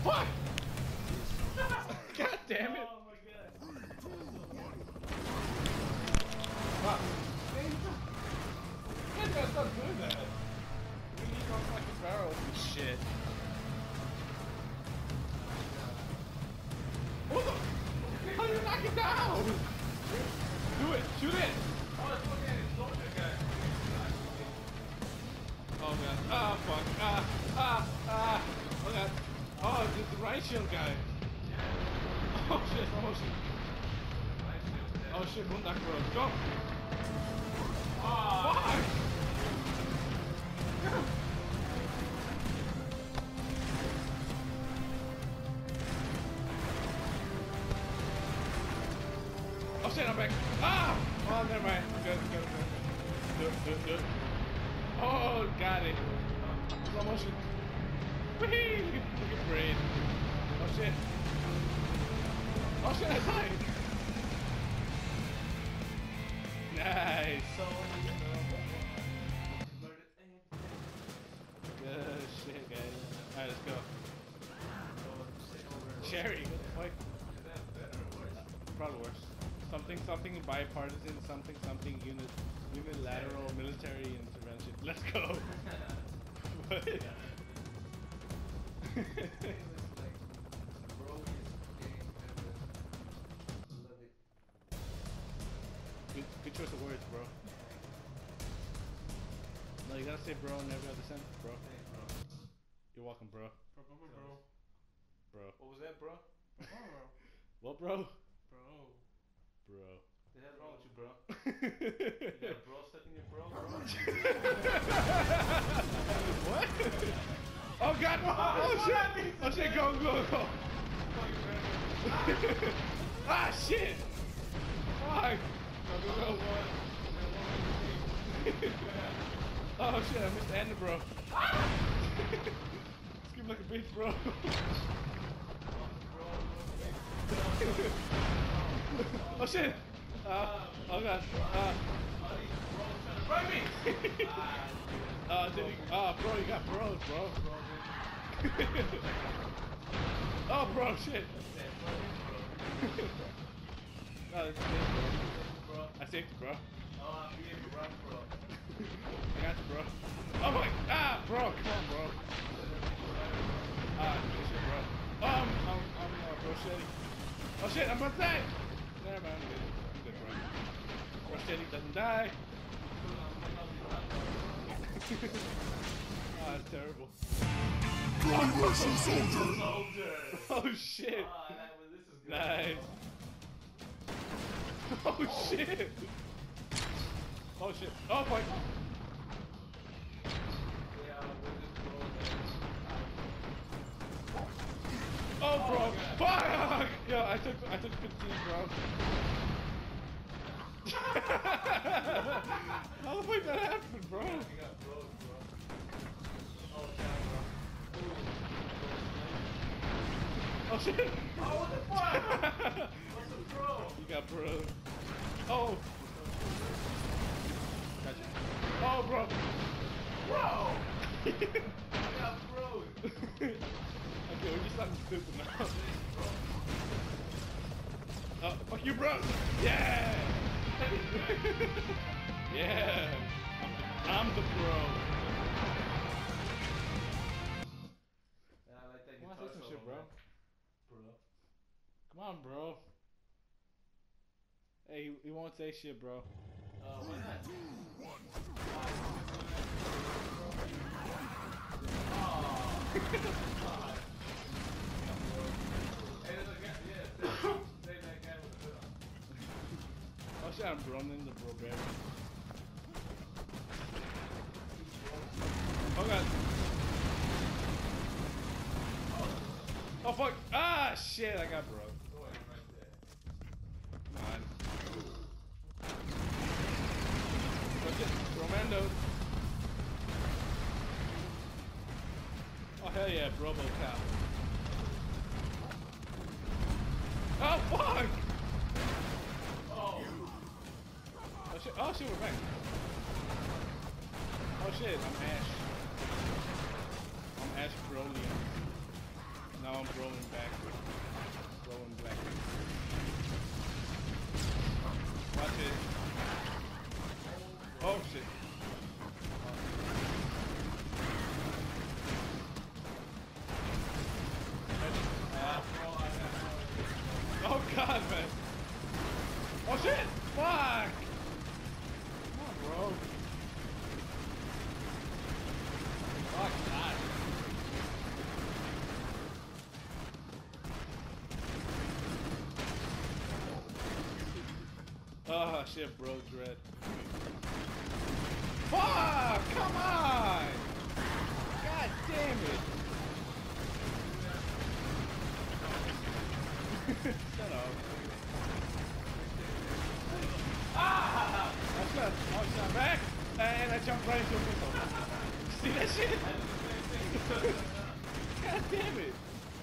What? God damn it! Oh my god. Wow. You gotta stop doing that. We need more fucking barrels and shit. What the? How do you knock it down? Do it! Shoot it! Oh, it's fucking soldier guy. Oh god. Ah, fuck. Oh god. Oh, it's the right shield guy. Oh shit, oh shit. Oh shit, Moonduck bro. Go! Oh, fuck! Oh shit, I'm back. Ah! Oh, never mind. Good. Oh, got it. Slow motion. Whee! Look at brain. Oh shit. Oh shit, I died. Nice. Good shit, guys. Alright, let's go. Cherry, what the fuck? Probably worse. Something bipartisan, something unilateral military intervention. Let's go. What? Good choice of words, bro. No, you gotta say bro in every other sentence, bro. Thanks, bro. You're welcome, bro. Bro. What was that, bro? What, bro? Bro. Bro. The hell's wrong with you, bro? You got a bro stuck in your bro? What? Oh god! Oh shit! Oh shit! Go! Ah shit! Fuck! Go! Oh shit! I missed the ender, bro. Scream like a bitch, bro. Oh shit! Oh god! Run me! Bro, you got bros, bro. Oh, bro, shit. No, that's it, bro. I saved you, bro. Oh, I'm being rough, bro. I got you, bro. Oh my, bro, come on, bro. Good shit, bro. I'm bro shitty. Oh shit, I'm about to die. Never mind, I'm good, bro. Bro shitty doesn't die. Oh, that's terrible. Russian soldier. Oh shit. This is good. Nice. Oh shit. Oh shit. Oh fuck. Oh bro. Fuck. Yo, I took 15, bro. How the fuck that happened, bro? You got bros, bro. Oh, shit, bro. Oh shit! Oh, what the fuck? What's a bro? You got bros. Oh! Gotcha. Oh, bro! Bro! I got bros. Okay, we're just something stupid now. Oh, fuck you, bro! Yeah! Yeah! I'm the bro. Yeah, I like that Come on, guitar say some solo, shit, bro. Bro. Come on, bro. Hey, he won't say shit, bro. Why not? Hey, there's a guy, yeah, say that guy with the hood on. Oh shit, I'm running the bro bear. Oh god. Oh fuck! Ah shit! I got broke. Go ahead, right there. Come on. Look at Romando. Oh hell yeah, Brobo cow. Oh fuck! Oh shit! Oh shit! We're back. Oh shit! I'm Ash. I'm Ash Brolian. Now I'm I'm rolling backwards. Rolling backwards. Watch it. Oh shit. Oh god, man. Oh shit! Fuck! Come on, bro. Fuck that. Oh shit, bro, dread. Fuck! Come on! God damn it! Shut up. Ah! I shot back, and I jumped right into a missile. See that shit? God damn it!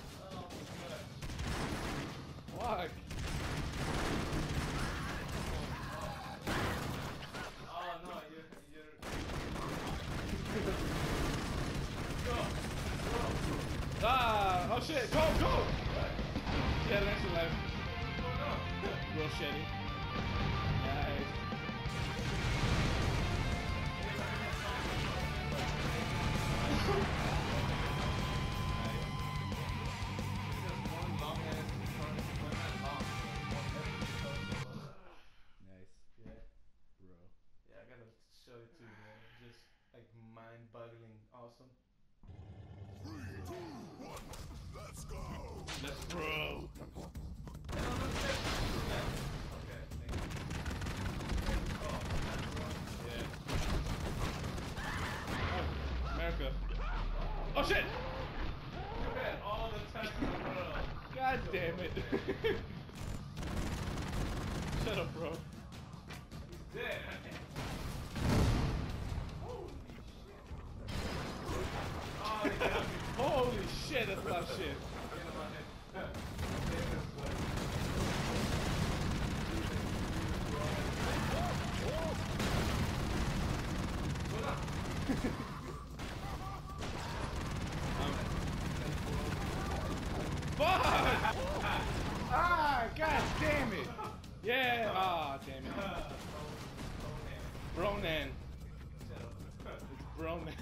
Fuck. Oh no, you're Ah! Oh shit! Go! Yeah, the next life. Real shitty. Nice. Nice. Yeah. Bro. Yeah, I gotta show it to you, man. Just like mind-boggling awesome. 3, 2, 1, let's go! Let's bro. Okay, thank you. Yeah. Oh, America. Oh shit! Okay, all the time in the world. God damn it. Shut up, bro. He's dead. Holy shit. Oh, he got me. Holy shit, that's a lot of shit. Get him on it. Fuck! Ah, god damn it! Yeah, ah, damn it. Bronan. It's Bronan.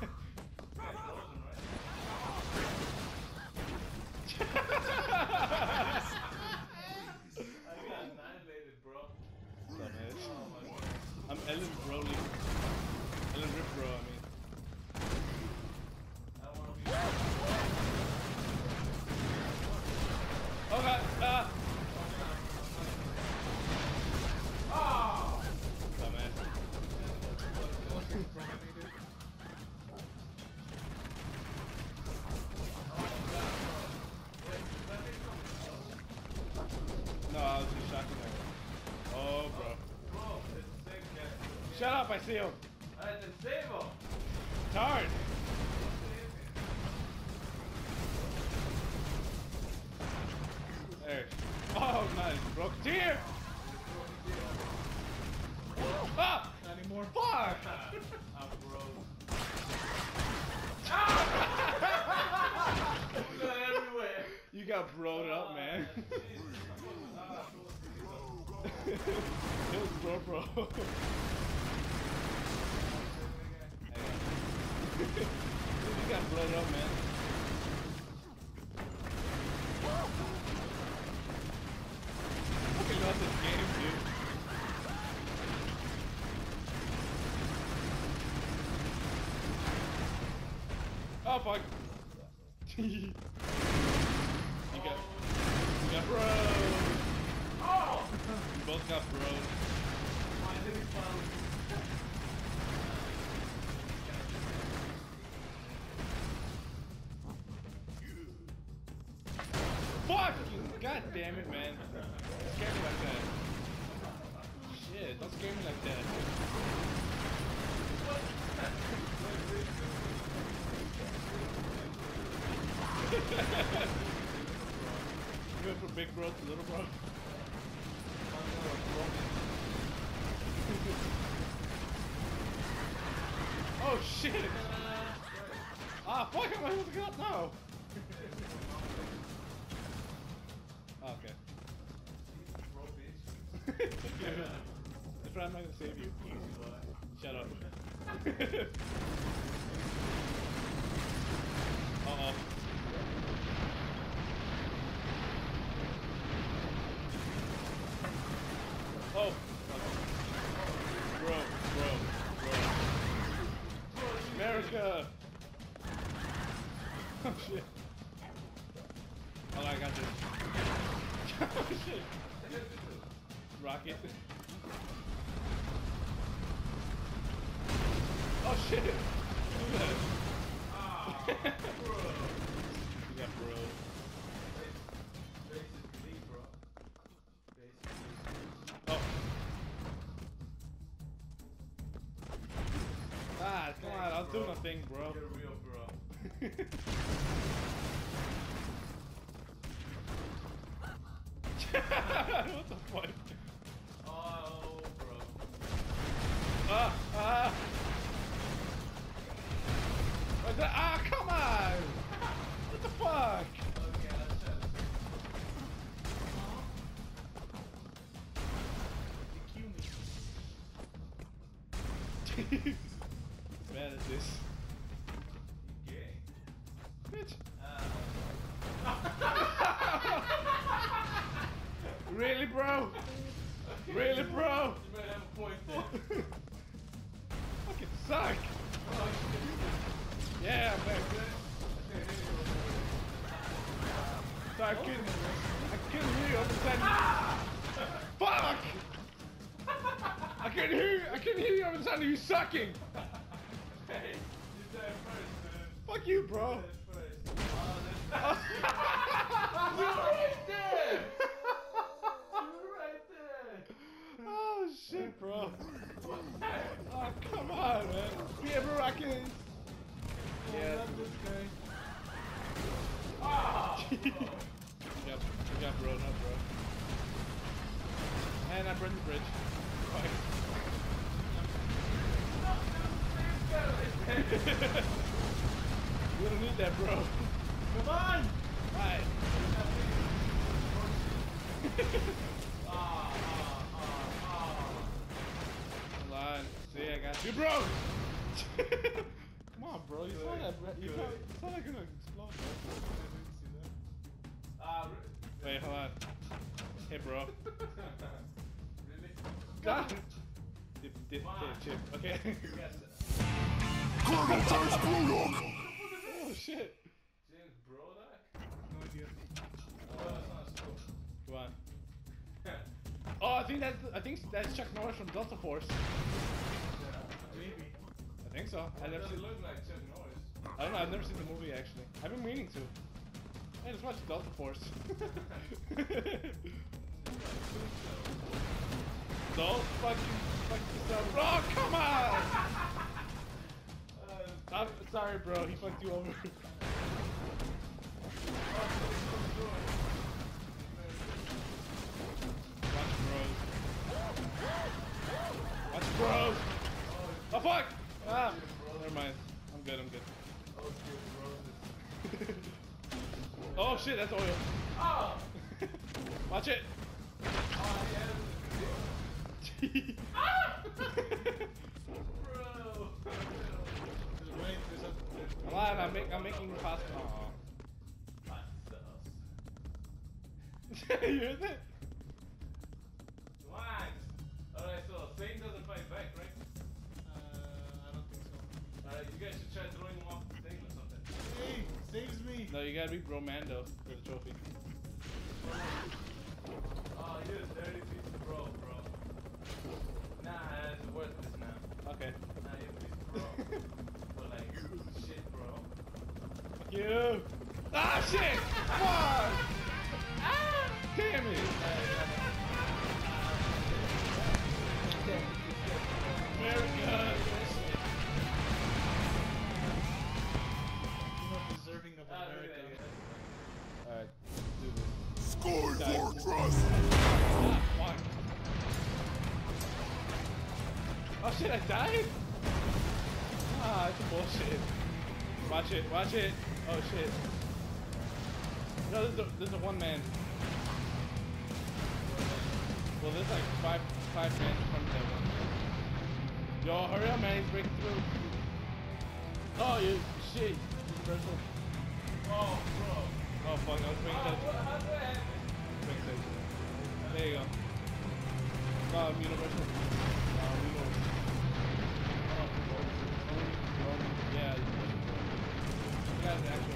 I got annihilated, bro. Dumbass. Oh my god. I'm Ellen Broly. Ellen Rip Bro, I mean. I don't wanna be. Oh god, ah! Oh! Dumbass. No, I was just shocking her. Oh, bro. Bro, it's a sick guy. Shut up, I see him. I didn't save him. It's hard. There. Oh, nice. Broke tear. Ah! Not anymore. Fuck! I'm broke. Everywhere. You got broed up, man. It was bro. You got blowed up, man. Fucking love this game, dude. Oh fuck. You got bros. Oh! You both got bros. Why did he follow me? Fuck you! God damn it, man. Don't scare me like that. Shit, don't scare me like that. You went from big bro to little bro? Oh shit! Ah, fuck, am I supposed to get up now? bro, I'm not gonna save you. Shut up. Uh-oh. Oh! Bro. America! Oh shit. Oh, I got this. Oh shit. Rocket. Oh shit! Look at that. Ah, bro. You got bro. Basically, bro. Oh. Ah, come on, I'll do nothing, bro. You're real, bro. What the fuck? Oh, bro. Ah! What's that? Ah, come on! What the fuck? Okay, let's try this. You kill me. Man, is this? You gay. Bitch. Really, bro? Really, bro? You might have a point there. Fucking suck! Oh, Yeah, man. So I couldn't hear you all of a sudden. Fuck! I couldn't hear you all of a sudden. You sucking. hey, you said it first, man. Fuck you, bro. You said it first. You're right there! You're right there! Oh shit, bro. Oh come on, man. Be ever rocking. Yeah. Not this guy. You got bro, not bro. And I burned the bridge. Fine. You don't need that, bro. Come on! Right. Hold on. See, I got you, bro. Come on, bro. You saw that, bro. You saw that gonna explode, bro. Wait, hold on. Hey, bro. Really? God. Dip, chip. Okay. Colonel James Brodok! Oh shit. James Brodok? No idea. That's not school. Come on. Oh, I think that's Chuck Norris from Delta Force. Maybe. I think so. I never Doesn't seen. look like Chuck Norris. I don't know. I've never seen the movie actually. I've been meaning to. Hey, let's watch Delta Force. Don't fucking yourself. Oh, come on! I'm sorry, bro. He fucked you over. Watch bros. Watch bros. Oh fuck! Ah, never mind. I'm good. Oh shit, that's oil. Oh! Watch it. Oh, yeah. Bro! Come on, I'm making pasta. Hot sauce. You heard that? What? Alright, so Satan doesn't fight back, right? I don't think so. Alright, you guys should try throwing him off the thing or something. Hey, saves me. No, you gotta be Bro Mando for the trophy. Oh, you're a dirty piece of bro. Nah, it's worthless now. Okay. Nah, you're a piece of bro. But like, shit, bro. Fuck you. Ah, shit! Fuck! Ah, damn it! America! You're not deserving of America. Alright, do this. Sky Die. Fortress! Ah, fuck. Oh shit, I died? Ah, it's bullshit. Watch it. Oh shit. No, there's a one man. Well, there's like five. 5 fans in front of that one. Yo, hurry up, man. He's breaking through. Oh, you shit. Universal. Oh, bro. Oh, fuck. I was breaking touch. How do I have it? Breaking touch. There you go. Universal. Yeah, you got an actual.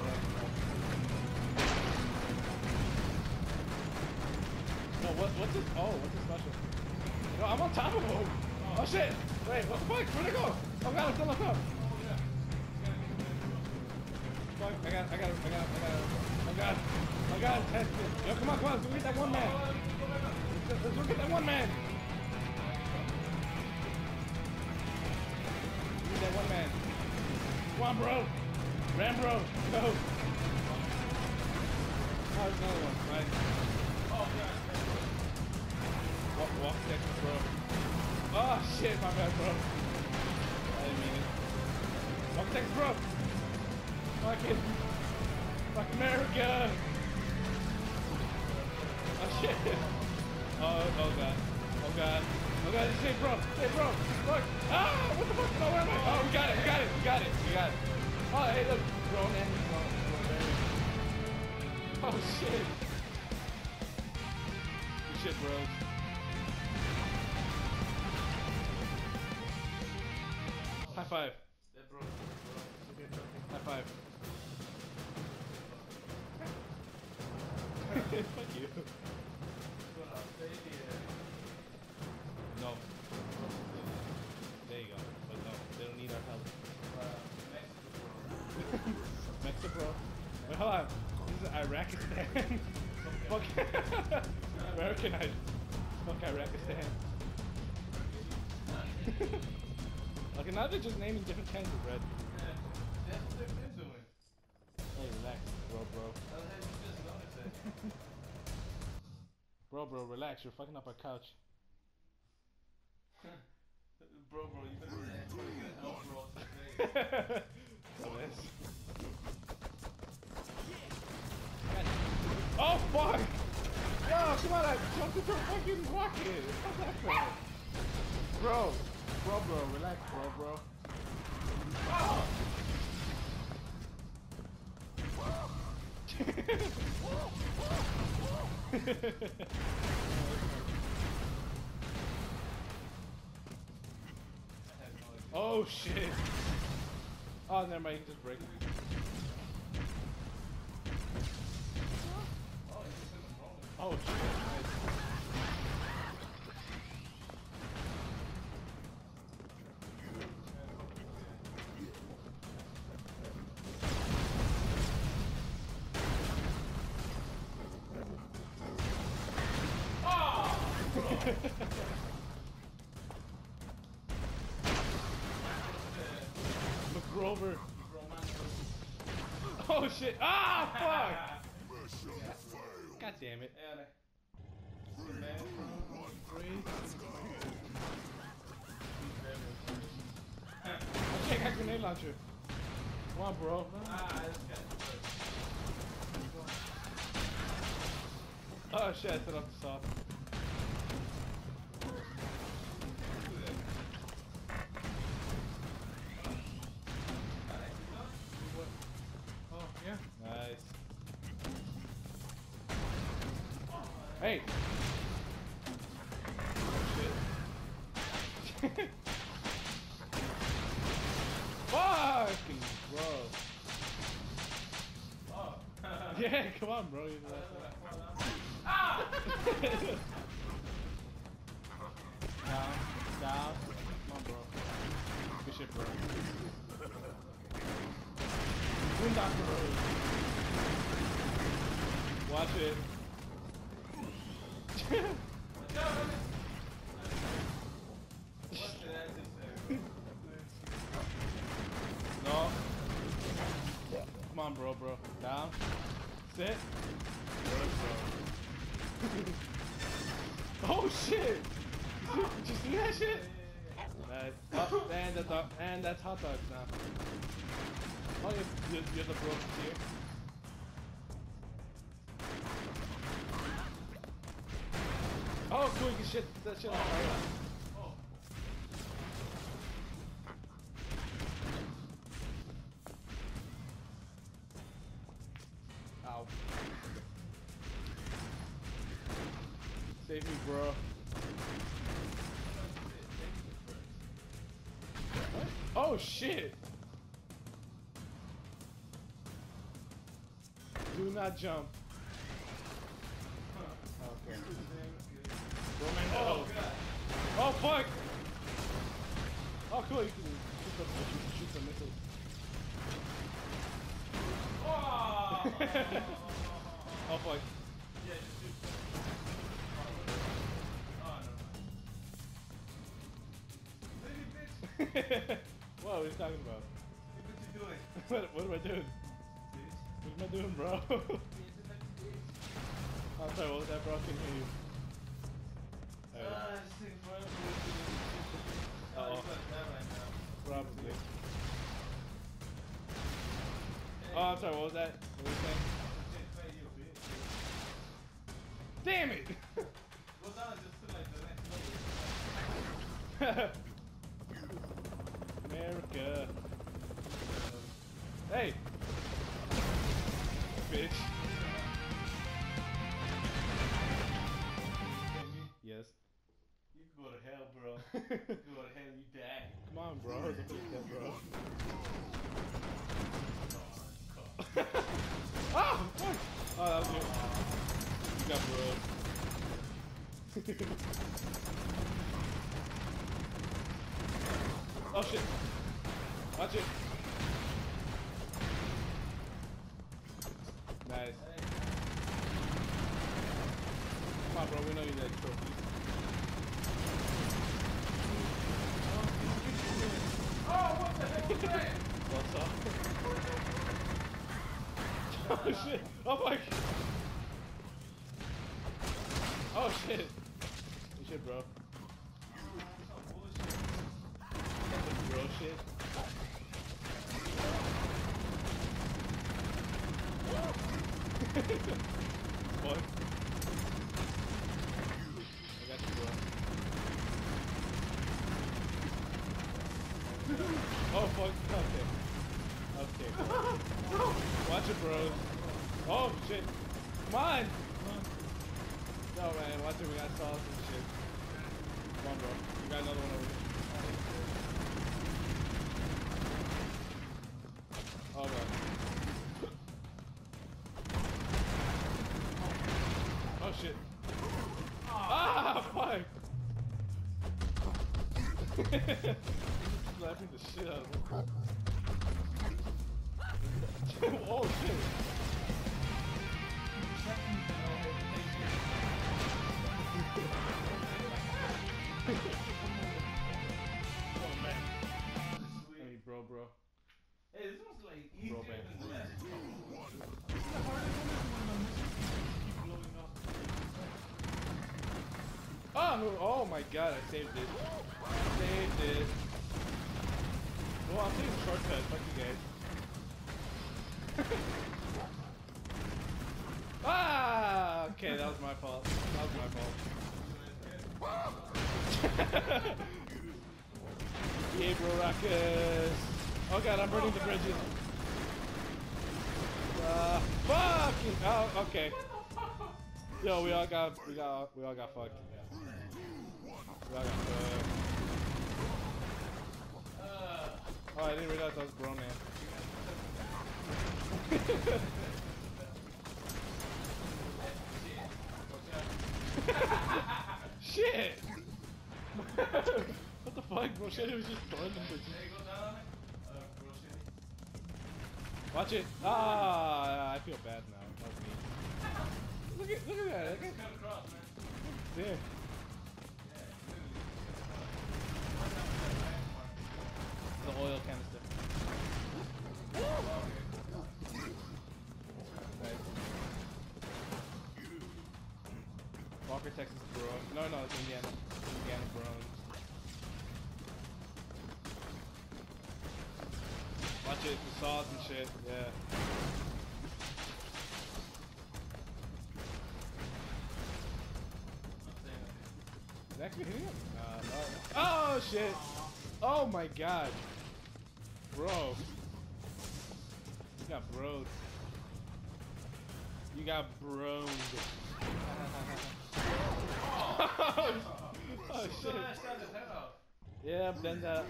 No, what's this? Oh, what's this special? No, I'm on top of him. Oh shit! Wait, what the fuck? Where'd I go? Oh god, I'm still on top. Fuck, I got oh god, test it. Yo, come on, let's go get that one man. Let's go get that one man. Get that one man. Come on, bro. Ram, bro. Go. Oh, there's another one, right? Oh, yeah. Walk seconds, bro. Oh shit, my bad, bro. I didn't mean it. Walk seconds, bro. Fuck America. Oh shit. Oh god. Oh god. Oh god, hey bro. Hey bro. Look. Ah, what the fuck? Oh, where am I? Oh, we got it. Oh, hey, look. Bro, man. Oh shit. Good shit, bros. High five. That bro. High five. Fuck you. No. There you go. But no, they don't need our help. Mexico. Wait, hold on. This is Iraqistan. Fuck. Americanized. Fuck Iraqistan. Okay, now they're just naming different kinds of bread. Yeah, that's what they've been doing. Hey, relax, bro. How the hell you just noticed that? Bro, relax. You're fucking up our couch. Bro, you better get help, bro. Dumbass. Oh, fuck! Yo, come on, I jumped into a fucking rocket. What's that for? Bro, relax, bro. Oh. Oh shit! Oh, never mind, you can just break it. Oh shit! Nice. McGrover. Oh shit! Ah, fuck! God damn it! Okay, I got grenade launcher. Come on, bro. Oh shit! I set up the soft. Oh, yeah. Nice. Hey! Oh, shit. Fucking bro. Oh. Yeah, come on, bro. You're the last one. Ah! Down. Come on, bro. Good shit, bro. Boondock Road. Watch it. No. Come on, bro. Down. Sit. Good, bro. Oh shit! Did you see that shit? Nice. Oh, and that's hot dogs now. Oh, you're the bro here. Oh, cool, you can shit that shit on fire. Ow. Save me, bro. What? Oh, shit. Do not jump. Okay. Oh, oh, fuck! Oh, cool, you can shoot some missiles. Oh! Oh, fuck. Yeah, just shoot. Oh, no. Baby bitch! What are you talking about? What you doing? What am I doing? Bitch. What am I doing, bro? I'm sorry, what was that, bro? I couldn't hear you. It's taking forever. Oh, You got that right now. probably. Oh, I'm sorry, what was that? What were you saying? Damn it! Go down just to like the next level. America. Hey! Bitch. Yes. You can go to hell, bro. You can go to hell, you die. Come on, bro. Don't finish that, bro. Ah! Fuck! Oh, that was you. You got bro. Oh shit! Watch it! Nice. Come on, bro. We know you got trophies. Oh, what the heck was that? What's up? Oh shit! Oh my! Oh shit! You shit, bro. That's some bro shit. Fuck. I got you, bro. Oh fuck! Okay. Okay. Bro. Watch it, bro. Oh shit! Come on! No man, watch it. We got sauce and shit. Come on, bro. We got another one over here. Oh god. Oh shit. Ah, fuck! Slapping the shit out of him. Oh shit! Oh man. Hey, bro. Hey, this one's like easier Bro, man. than the last one. Oh my god, I saved it. Saved it. Well, I'm taking shortcut. Fuck you guys. Ah! Okay, that was my fault. That was my fault. Yeah, bro, Ruckus. Oh god, I'm burning the bridges. Fucking. Oh, okay. Yo, we all got fucked. We all got fucked. Oh, I didn't realize I was grown, man. Shit! What the fuck, bro? Shit, it was just throwing them bitches. Watch it! Ah, I feel bad now. That was me. Look at that! Look at there. The oil canister. Nice. Walker, Texas, bro. No, it's Indiana. Indiana, bro. Watch it, the saws and shit. Yeah. actually hitting him? No. Oh shit! Oh my god, bro! You got broed. You got broed. Oh shit! Yeah, I've done that.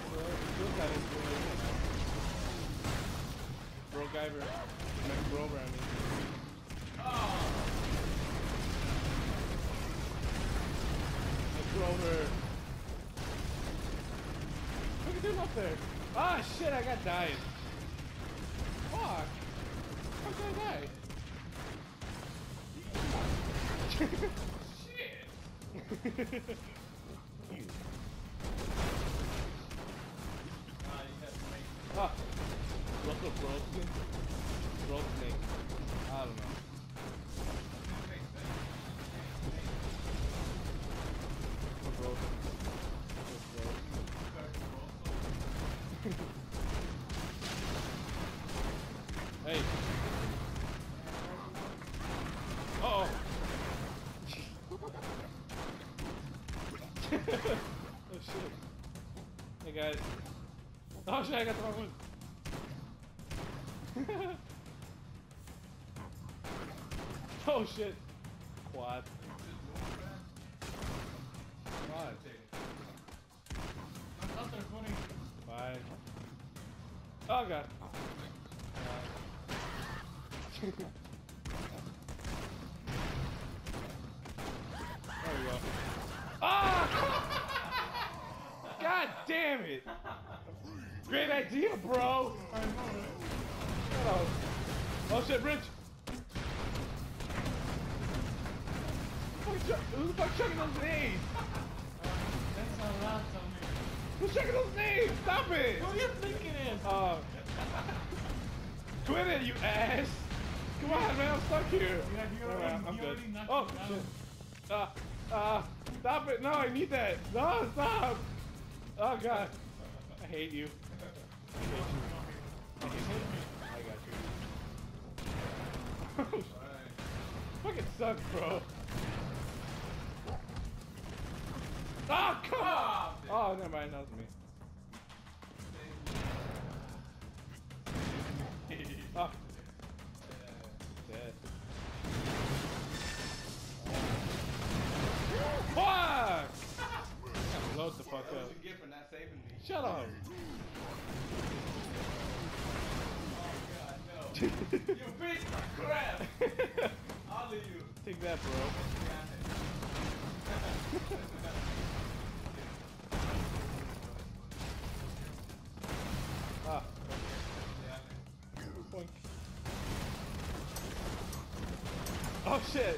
Bro Guyver. Like bro brownie. Grover. Look at him up there. Ah shit, I got died. Fuck. How did I die? Shit. Ah. Russell Brosnan? Brosnan. I don't know. Hey. Uh-oh. Oh shit. Hey guys. Oh shit, I got the wrong one. Oh shit. Quad. Quad. I'm out there, funny. Bye. Oh god. There we go. Ah! God damn it! Great idea, bro! Shut up. Oh shit, bridge! Who the fuck's checking those names? That's a lot, Tommy. Who's checking those names? Stop it! Who are you thinking is? Quit it, you ass! Come on, man, I'm stuck here. Yeah, I'm good. already knocked Oh, me down. shit. Stop it. No, I need that. No, stop. Oh, God. I hate you. I got you. Fucking sucks, bro. Oh, come on. Oh, never mind. That was me. Oh. Dead. Fuck! Load the fuck up. What you get for not saving me? Shut up. Oh god, no. You bitch crap! All of you. Take that, bro. Ah. Boink. Oh shit!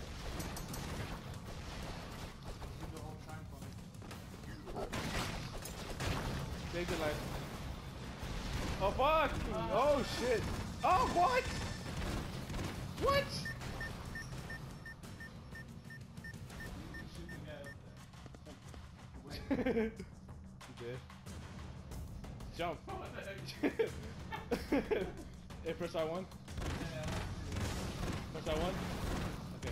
Save your life. Oh fuck! Oh shit! Oh what? What? You did. Jump. Hey, press R1. Press R1. Okay.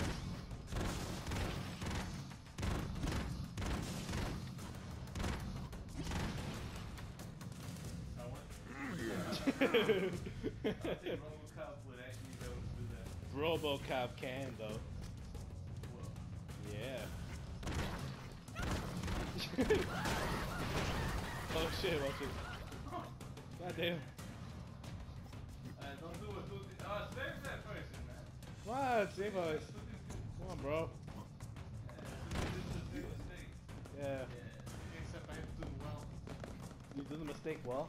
RoboCop can though. Yeah. Oh shit! Watch it. God damn. Don't do it. Save that person, man. What? Save us. Come on, bro. Yeah. Except I have to do well. You do the mistake well.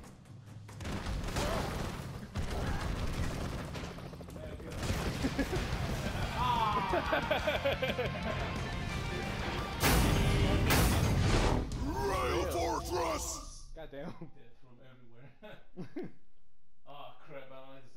Rail fortress! God damn. Dead from everywhere. Oh crap, I don't like this